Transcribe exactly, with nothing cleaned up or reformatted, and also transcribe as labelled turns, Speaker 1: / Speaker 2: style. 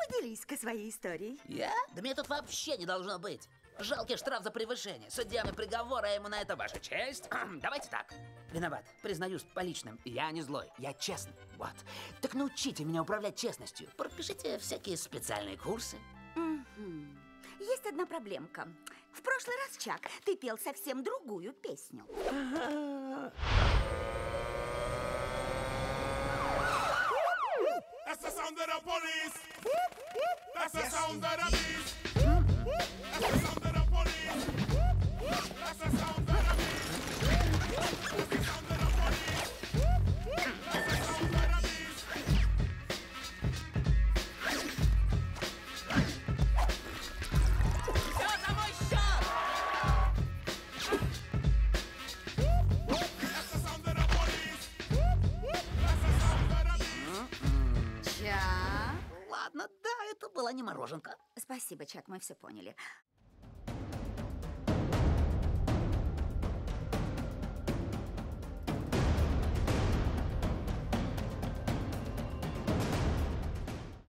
Speaker 1: Поделись-ка своей историей.
Speaker 2: Я? Да меня тут вообще не должно быть. Жалкий штраф за превышение. Судья мне приговор, а ему на это ваша честь. Давайте так. Виноват. Признаюсь по личным. Я не злой. Я честный. Вот. Так научите меня управлять честностью. Пропишите всякие специальные курсы.
Speaker 1: Угу. Есть одна проблемка. В прошлый раз, Чак, ты пел совсем другую песню.
Speaker 3: That's the sound of the police. That's the sound of the beast. That's the sound of the police. That's the sound of the beast. That's the sound of the police. That's the sound of the beast.
Speaker 2: Все за мой счет!
Speaker 3: That's the sound of the police. That's the sound of the beast.
Speaker 1: Чак.
Speaker 2: Ладно, да, это была не мороженка.
Speaker 1: Спасибо, Чак, мы все поняли.